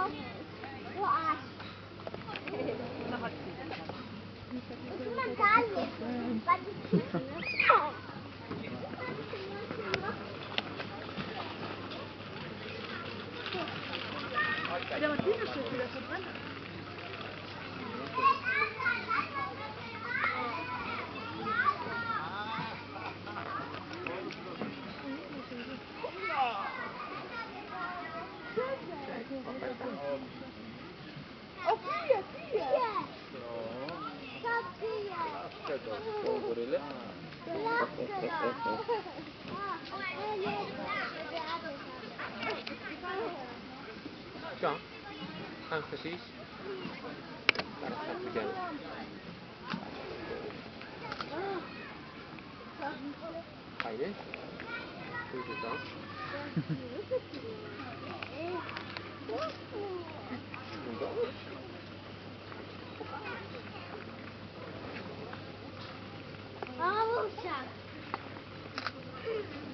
John, gaan precies. Daar gaat het beginnen. Ga je dit? Hoe is het dan? En dan? Oh,